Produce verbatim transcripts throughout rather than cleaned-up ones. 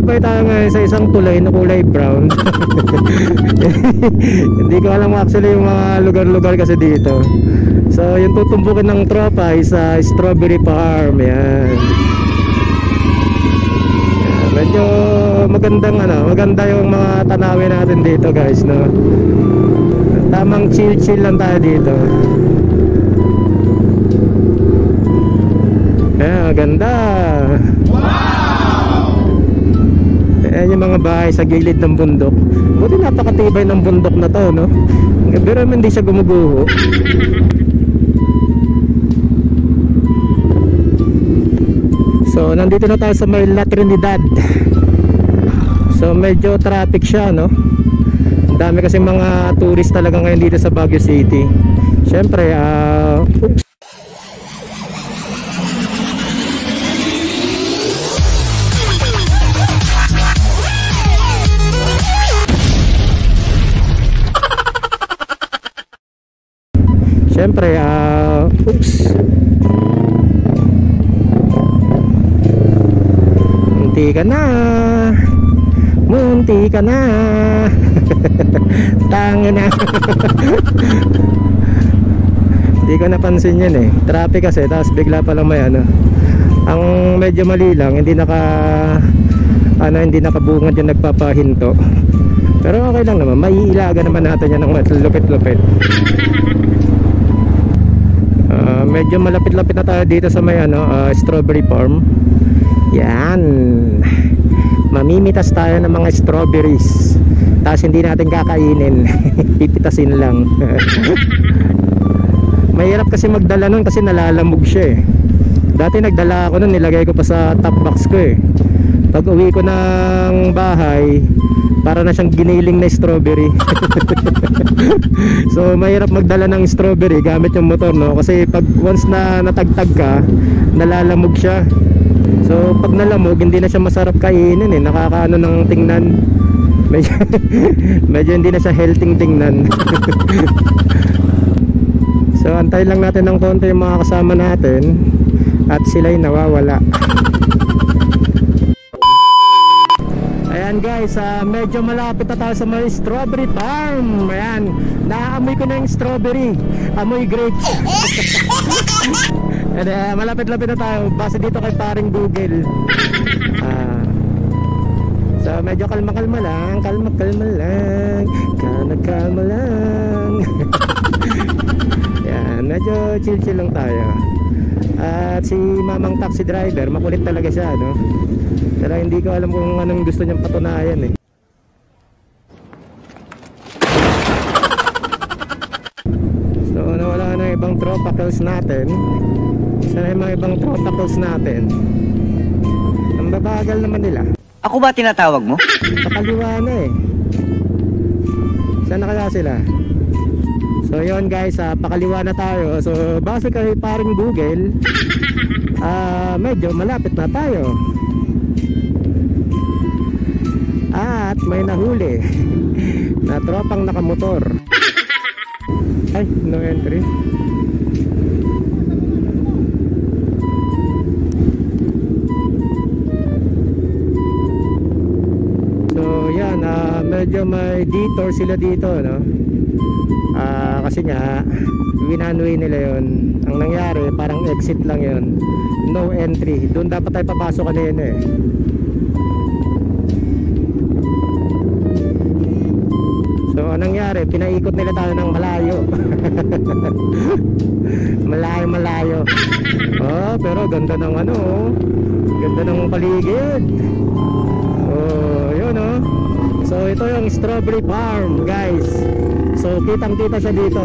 tinatambay tayo ngayon sa isang tulay na kulay brown. Hindi ko alam actually yung mga lugar-lugar kasi dito. So yung tutumbukin ng tropa is uh, strawberry farm. Yan. Yan. Medyo magandang ano, maganda yung mga tanawin natin dito guys, no. Tamang chill-chill lang tayo dito. Yan, maganda. Ayan yung mga bahay sa gilid ng bundok. Buti napakatibay ng bundok na to, no? Pero hindi siya gumuguho. So nandito na tayo sa may La Trinidad. So medyo traffic siya, no? Ang dami kasi mga tourist talaga ngayon dito sa Baguio City. Siyempre, ah uh, oops. Siyempre, ah, uh, oops. Munti ka na. Munti ka na. Tangin na. Hindi ko napansin yan eh. Traffic kasi, tapos bigla pa lang may ano. Ang medyo mali lang, hindi naka ano, hindi nakabungad yung nagpapahinto. Pero okay lang naman, maiilaga naman natin yan ng lupit-lupit. Uh, medyo malapit-lapit na tayo dito sa may ano, uh, strawberry farm. Yan. Mamimitas tayo ng mga strawberries. Tapos hindi natin kakainin. Pipitasin lang. Mahirap kasi magdala nun kasi nalalamog siya eh. Dati nagdala ako nun, nilagay ko pa sa top box ko eh. Pag uwi ko ng bahay, para na siyang giniling na strawberry. So mahirap magdala ng strawberry gamit yung motor, no? Kasi pag once na natagtag ka, nalalamog siya. So pag nalamog, hindi na siya masarap kainin eh. Nakakaano ng tingnan. Medyo, medyo hindi na siya healthy tingnan. So antay lang natin ng konti yung mga kasama natin at sila'y nawawala. Ayan guys, uh, medyo malapit na tayo sa may strawberry farm. Ayan, naaamoy ko na yung strawberry. Amoy grapes. And, uh, malapit-lapit na tayo. Base dito kay paring Google. uh, So medyo kalma-kalma lang. Kalma-kalma lang. Kalma-kalma lang. Ayan, medyo chill-chill lang tayo. At si mamang taxi driver, makulit talaga siya, no? Pero hindi ko alam kung anong gusto niyang patunayan eh. So nawala na ibang tropicals natin. Sana yung mga ibang tropicals natin. Ang babagal naman nila. Ako ba tinatawag mo? Pakaliwa na eh. Saan na kaya sila? So yun guys, uh, pakaliwa na tayo. So base kay paring Google, uh, medyo malapit na tayo. At may nahuli na tropang nakamotor. Ay, no entry. So yan, uh, medyo may detour sila dito, no? Uh, kasi nga winanway nila yon. Ang nangyari parang exit lang yon, no entry. Doon dapat tayo papasok kanina eh. So anong nangyari, pinaikot nila tayo ng malayo. Malayo malayo. Oh, pero ganda ng ano, ganda ng paligid. Oh, yun oh. So ito yung strawberry farm guys. So kitang kita siya dito.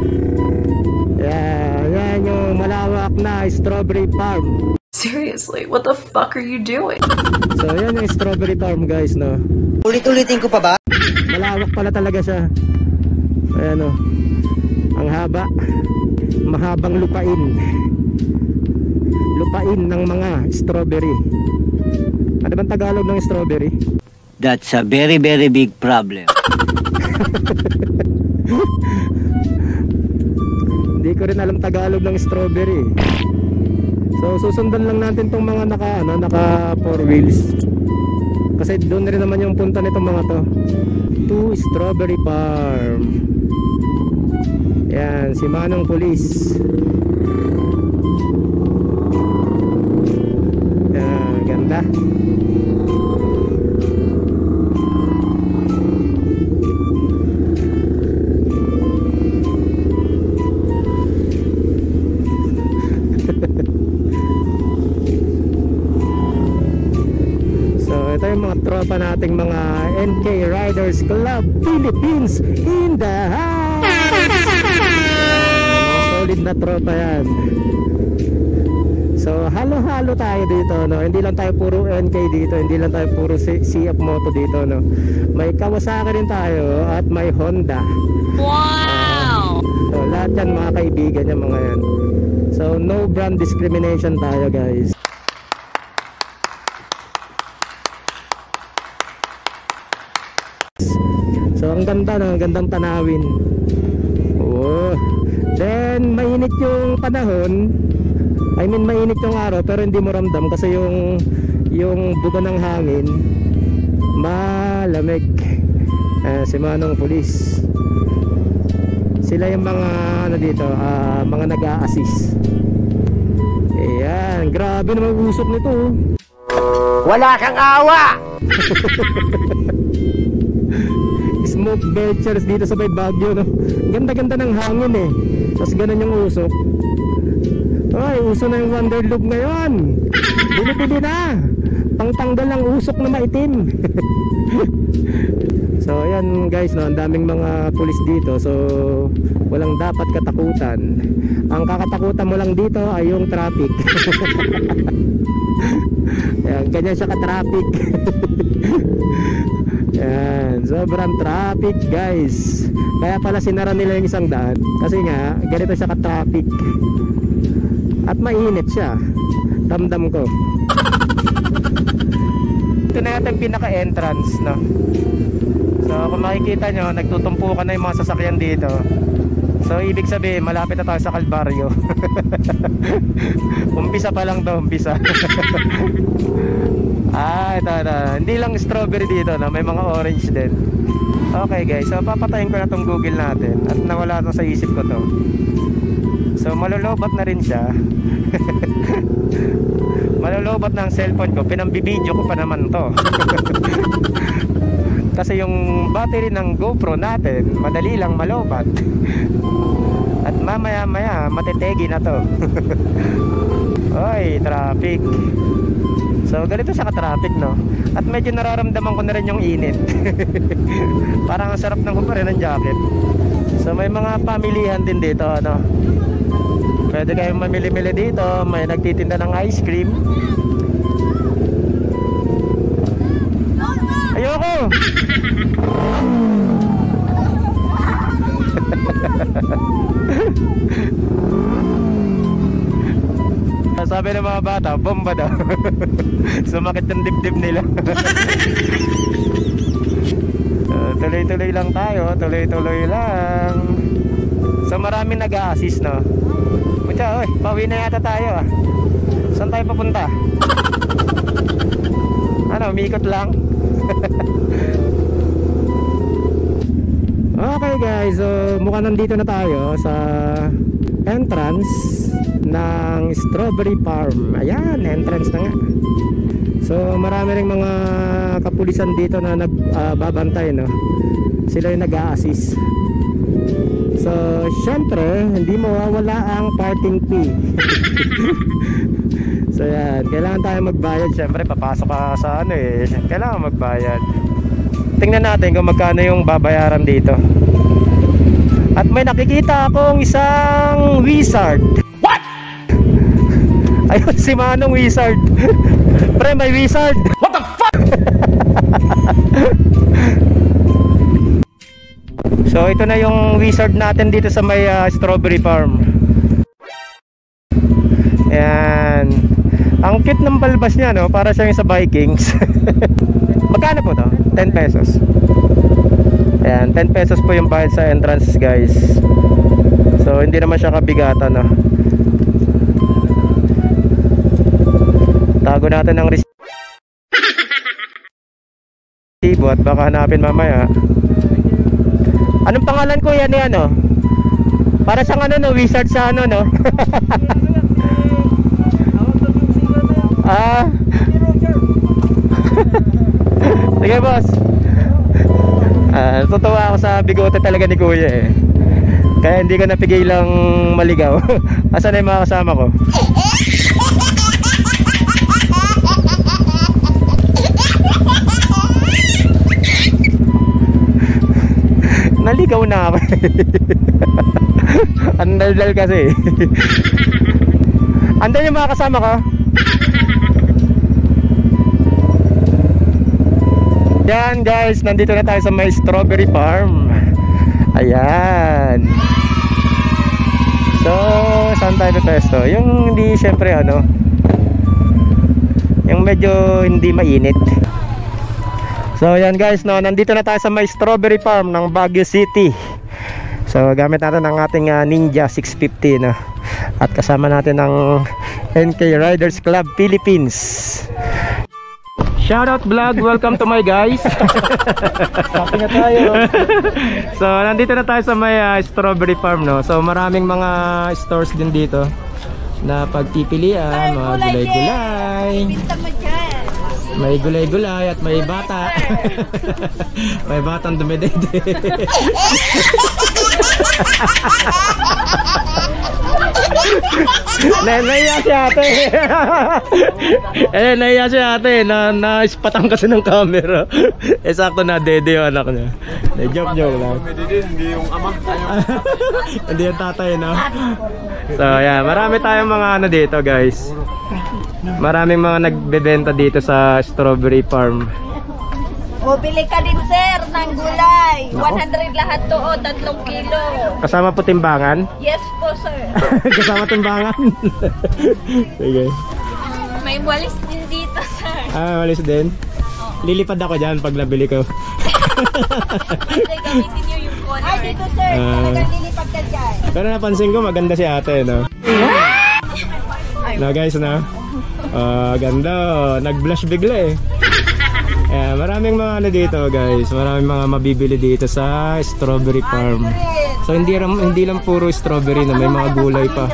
Yeah, yan yung malawak na strawberry farm. Seriously, what the fuck are you doing? So yan yung strawberry farm guys, no. Ulit-ulitin ko pa ba? Malawak pala talaga siya. Ayan o, ang haba. Mahabang lupain. Lupain ng mga strawberry. Ano bang Tagalog ng strawberry? That's a very very big problem. Hindi ko rin alam Tagalog ng strawberry. So susundan lang natin tong mga naka ano, naka four wheels. Kasi doon rin naman yung punta nitong mga to, to Strawberry Farm. Yan, si Manong Police. Yan, ganda. So ito yung mga tropa nating mga N K Riders Club Philippines in the house. Mga solid na tropa yan. So halo-halo tayo dito, no? Hindi lang tayo puro N K dito, hindi lang tayo puro C F Moto dito, no? May Kawasaki rin tayo at may Honda. Wow! So lahat yan mga kaibigan yan, mga yan. So no brand discrimination tayo, guys. So ang ganda, no? Ang gandang tanawin. Oh. Then mainit yung panahon. I mean mainit yung araw pero hindi mo ramdam kasi yung yung buga ng hangin malamig. Eh, si Manong Police. Sila yung mga ano dito, uh, mga nag-a-assist. Ayan, grabe naman usok nito. Wala kang awa! Smoke belchers dito sa may Baguio, no? Ganda-ganda ng hangin eh. Tapos ganun yung usok. Ay, uso na yung Wonder Loop ngayon. Bili-bili na. Pangtanggal ng usok na maitim. So ayan guys, no, ang daming mga pulis dito. So walang dapat katakutan. Ang kakatakutan mo lang dito ay yung traffic. Ayan, ganyan siya ka-traffic. Yan, sobrang traffic guys. Kaya pala sinara nila yung isang daan. Kasi nga, ganito siya ka-traffic. At mainit siya. Damdam ko. Ito na yata yung pinaka-entrance, no? So kung makikita nyo, nagtutumpukan na yung mga sasakyan dito. So ibig sabihin, malapit na tayo sa Kalbaryo. Umpisa pa lang to, umpisa. Ah, ito, ito. Hindi lang strawberry dito, no? May mga orange din. Okay guys, so papatayin ko na tong Google natin. At nawala to sa isip ko to. So malolobat na rin siya. Malolobat na ang cellphone ko. Pinambibideo ko pa naman to. Kasi yung battery ng GoPro natin, madali lang malobat. At mamaya maya matetegi na to. Oy, traffic. So ganito siya ka-traffic, no? At medyo nararamdaman ko na rin yung init. Parang ang sarap ng humpare ng jacket. So may mga pamilihan din dito, ano? Pwede kayong mamili-mili dito. May nagtitinda ng ice cream. Ayoko! Sabi ng mga bata, bomba daw. Sumakit yung dibdib nila. So, tuloy-tuloy lang tayo. Tuloy-tuloy lang. So maraming nag-a-assist, no? Pucha, oy, pauwi na yata tayo, ah. Saan tayo papunta? Ano, umikot lang? Okay guys, so mukhang nandito na tayo sa entrance ng Strawberry Farm. Ayan, entrance na nga. So marami ring mga kapulisan dito na nagbabantay, uh, no? Sila yung nag-a-assist. So syempre hindi mawawala ang parking fee. So yan, kailangan tayo magbayad. Syempre papasok ka sa ano eh, kailangan magbayad. Tingnan natin kung magkano yung babayaran dito. At may nakikita akong isang wizard. What? Ayun si Manong Wizard. Pre, may wizard. What the fuck? So ito na yung wizard natin dito sa may uh, Strawberry Farm. Ayan. Ang cute ng balbas niya, no? Para siyang sa Vikings. Magkano po to? ten pesos. Ayan, ten pesos po yung bayad sa entrance guys. So hindi naman siya kabigatan, no? Tago natin ng receipt. buhat, baka hanapin mamaya. Anong pangalan ko yan eh, ano? Para siyang ano no, wizard sa ano no? Ah. Sige boss. Ah, tutuwa ako sa bigote talaga ni kuya eh. Kaya hindi ko napigilang maligaw. Asan na yung mga kasama ko? Naligaw na ako. Ang daldal kasi. Andan yung mga kasama ko? Yan guys, nandito na tayo sa may strawberry farm. Ayan. So, saan tayo pesto? Yung hindi syempre ano, yung medyo hindi mainit. So yan guys, no, nandito na tayo sa may strawberry farm ng Baguio City. So gamit natin ang ating uh, Ninja six fifty no? At kasama natin ang N K Riders Club Philippines. Shoutout vlog, welcome to my guys. Happy na tayo. So nandito na tayo sa may uh, strawberry farm no. So maraming mga stores din dito na pagpipilian, mga gulay-gulay. May gulay-gulay at may bata. May batang dumidede. Naiya si ate. Eh, naiya si ate. Na, na-ispatang kasi ng camera. Eh, sakto na dede yung anak niya. Eh, joke-joke lang. Hindi yung ama. Hindi yung tatay, no? So, yan. Marami tayong mga ano dito, guys. Maraming mga nagbebenta dito sa strawberry farm. O, bili ka din sir ng gulay. one hundred lahat to o, tatlong kilo. Kasama po timbangan? Yes po sir. Kasama timbangan? Sige. May walis din dito sir. Ah, walis din? Oh. Lilipad ako dyan pag nabili ko. Kasi gamitin nyo yung corner. Ay, dito sir. Uh, Talagang lilipad ka dyan. Pero napansin ko maganda si ate, no? Na guys, na? Uh, ganda. Nag-blush bigla eh. Yeah, maraming mga ano dito guys, maraming mga mabibili dito sa strawberry farm. So hindi lang, hindi lang puro strawberry na may mga gulay pa.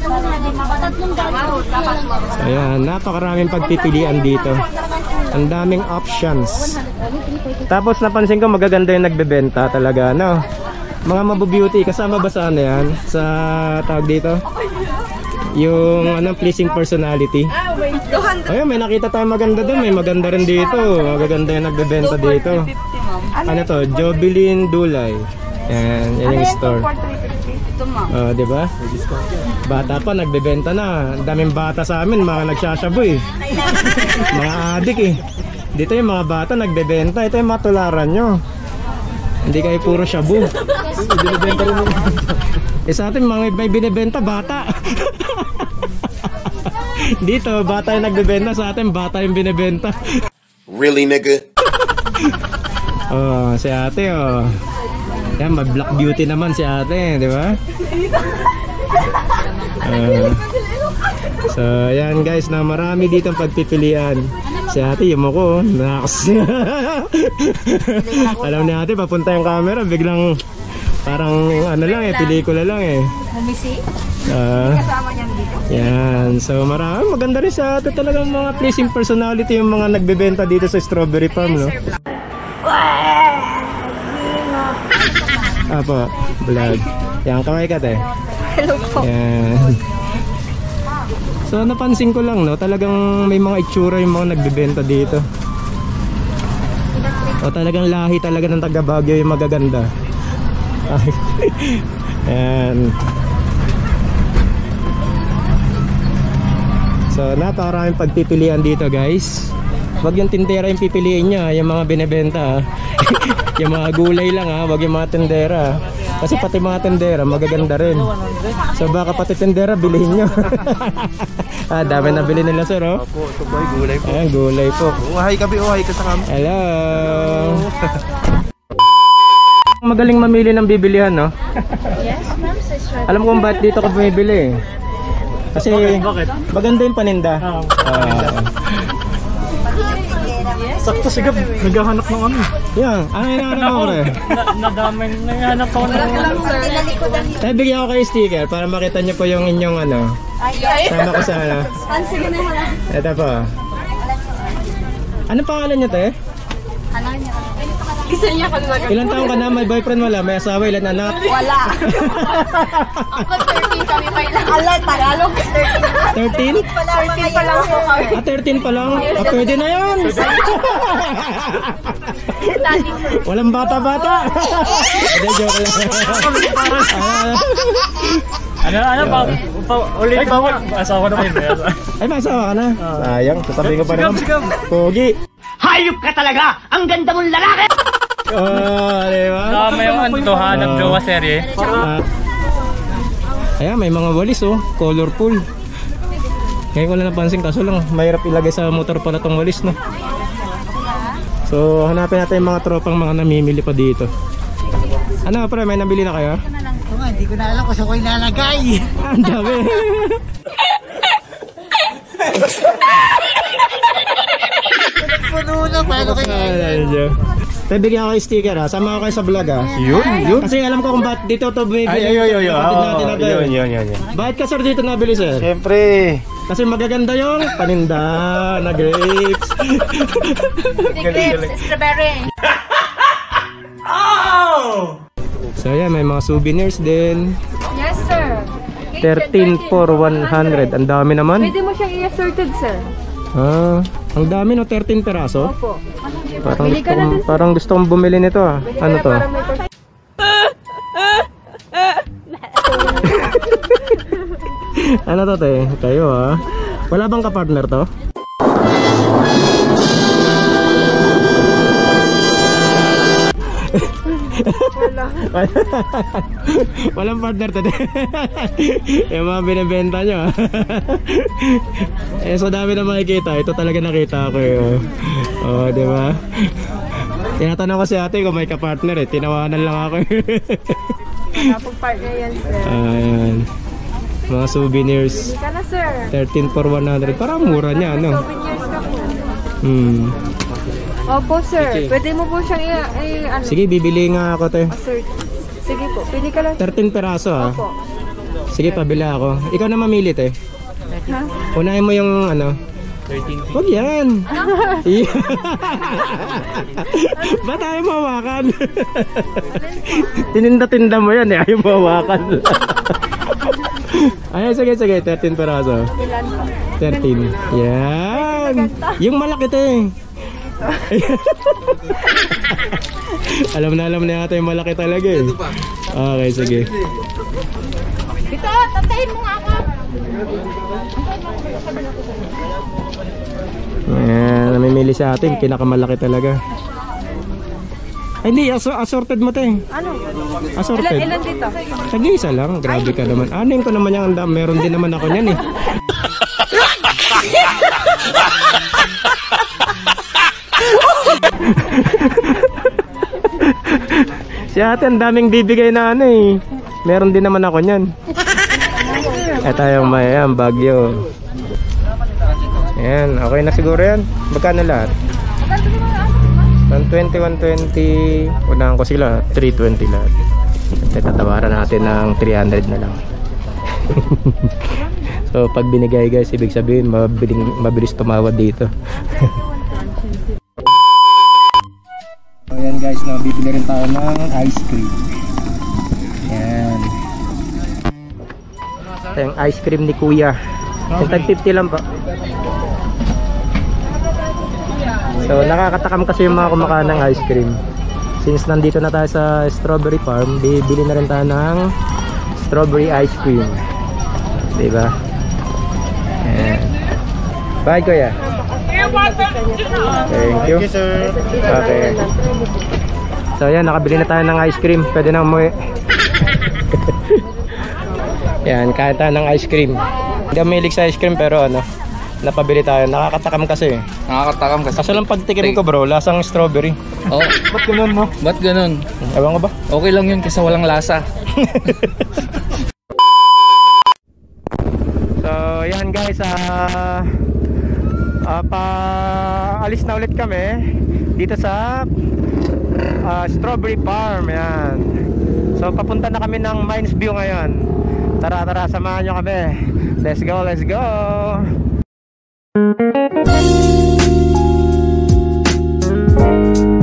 So, ayan, napakaraming pagpipilian dito. Ang daming options. Tapos napansin ko magaganda yung nagbebenta talaga, no? Mga mabubeauty, kasama ba sa ano yan? Sa tawag dito? Yung anong pleasing personality. Ayun, may nakita tayong maganda doon. May maganda rin dito. Magaganda yung nagbebenta dito. Ano to? Jobilin Dulay. Yan, yan yung store. Oh, di ba? Bata pa, nagbebenta na. Ang daming bata sa amin, mga nagsasyabu eh. Mga adik eh. Dito yung mga bata nagbebenta. Ito yung mga tularan nyo. Hindi kayo puro shabu. Binibenta rin mo. Eh sa atin, mga may binibenta, bata. Dito, bata yung nagbebenta. Sa atin, bata yung binibenta. Really, nigga? Oh, si ate, oh. Yan, mag-black beauty naman si ate, di ba? Uh, so, yan guys, na marami dito ang pagpipilian. Si ate, yung ako, nakas. Alam ni ate, papunta yung camera, biglang parang ano lang eh, pelikula lang eh. Bumisi? Uh, yan, so marami, maganda rin sa ate talagang mga pleasing personality yung mga nagbebenta dito sa strawberry farm, no? Apo, vlog. Yan, kaway ka te. Hello po. Yan. So napansin ko lang, no, talagang may mga itsura yung mga nagbebenta dito. O talagang lahi talaga ng taga Baguio yung magaganda. Yan. So napakaraming pagpipilian dito guys. Wag yung tindera yung pipiliin nyo, yung mga binibenta. Yung mga gulay lang ha, wag yung mga tindera. Kasi pati mga tindera magaganda rin. So baka pati tindera bilihin nyo. Ah, dami na bili nila sir oh. Opo, ito po ay gulay po. Ayan, gulay po. Uhay kabi, uhay ka sa kami. Hello. Magaling mamili ng bibilihan, no? Yes, ma'am. Alam ko kung bakit dito ko bumibili. Kasi maganda yung paninda. Uh, Sakto si Gab, naghahanap ng ano. Yan, ano yung hinahanap mo pre? Nadamay, naghahanap ako ng... Tayo bigyan ko kayo sticker para makita nyo po yung inyong ano. Sama ko sa ano. Sige na wala. Ito po. Ano pangalan nyo te? Isa niya kalwag. Ilan taong ka na? May boyfriend wala? May asawa? Ilan anak? Wala. Ako thirteen kami pa ilang. Alay, Tagalog. thirteen? thirteen pa lang po kami. Ah, thirteen pa lang? Ah, pwede na yun. Walang bata-bata. Hindi, joke lang. Ano, ano, pa, pa, ulit pa, asawa na kayo. Ay, may asawa ka na? Sayang, sasabihin ko pa naman. Pogi. Hayop ka talaga! Ang ganda mong lalaki! Oh, di ba? Tama yung antuhan ng jowa serye. Ah. Ayan, may mga walis oh, colorful. Ngayon ko lang napansin, kaso lang mahirap ilagay sa motor pala tong walis, no? So hanapin natin yung mga tropang mga namimili pa dito. Ano pre, may nabili na kayo? Oo nga, hindi ko na alam kung saan ko ilalagay. Ang dami. Puno na, paano kayo? Tayo bigyan ko kayo sticker ha, sama ko kayo sa vlog ha. Yun, yun. Kasi alam ko kung ba't dito to bumibili. Ay, ay, ay, ay, Kapatid natin ay, na to, yun, eh. yun, yun, yun. Bakit ka sir dito nabili sir? Siyempre. Kasi magaganda yung paninda na grapes. Grapes, strawberry. So yan, may mga souvenirs din. Yes, sir. thirteen for one hundred. Ang dami naman. Pwede mo siyang i-assorted, sir. Ah, ang dami no, thirteen peraso. Opo. Parang Bili gusto ka na kong, din, sir. parang gusto kong bumili nito ah. Ano to? Para may pers- Ano to te? Kayo ah. Wala bang ka-partner to? Wala. Walang partner to. Yung mga binibenta nyo. Eh so dami na makikita. Ito talaga nakita ko eh. Oh, di ba? Tinatanong ko si ate kung may ka-partner eh. Tinawanan lang ako eh. Kapag-partner yan, sir. Ayan. Mga souvenirs. Bili ka na, sir. thirteen for one hundred. Parang mura niya, ano? Souvenirs ka po. Hmm. Opo, sir. Pwede mo po siyang i- i- ano, Sige, bibili nga ako te. assert. Sige po, pili ka lang. thirteen peraso ah. Opo. Sige, pabila ako. Ikaw na mamili te. Ha? Unahin mo yung ano. Huwag yan. Iya. Ba't ayaw mawakan? Tininda-tinda mo yan eh. Ayaw mawakan. Ay, sige, sige. thirteen peraso. Ilan? thirteen. Yan. Yung malaki te. Alam na alam na yata yung malaki talaga eh. Okay, sige. Ito, tantayin mo nga ako. Ayan, namimili sa atin, pinakamalaki talaga. Ay, hindi, aso assorted mo te. Ano? Assorted. Ilan, ilan dito? Tag-isa lang, grabe ka naman. Aning ko naman yung andam, meron din naman ako niyan eh. Si ate, ang daming bibigay na ano eh. Meron din naman ako niyan. Ito yung may yan, Bagyo. Ayan, okay na siguro yan. Magkano lahat? one twenty, one twenty. Unahan ko sila, three twenty lahat. Tatawaran natin ng three hundred na lang. So pag binigay guys, ibig sabihin mabiling, mabilis tumawad dito. So yan guys, no, bibili rin tayo ng ice cream. Yan. Ito yung ice cream ni Kuya. Yung tag fifty lang po. So nakakatakam kasi yung mga kumakain ng ice cream. Since nandito na tayo sa strawberry farm, bibili na rin tayo ng strawberry ice cream. Diba? Ayan. Bye Kuya. Thank you. Okay. So yan, nakabili na tayo ng ice cream. Pwede na umuwi. Yan, kain tayo ng ice cream. Hindi ako mahilig sa ice cream pero ano, napabili tayo. Nakakatakam kasi. Nakakatakam kasi. Kaso lang pagtikim ko bro, lasang strawberry. Oo. Oh, Ba't ganun no? ba't ganun? Ewan ko ba? Okay lang yun kasi walang lasa. So yan guys, ah uh, pa alis na ulit kami dito sa uh, Strawberry Farm. Yan. So papunta na kami ng Mines View ngayon. Tara tara, samahan nyo kami. Let's go, let's go.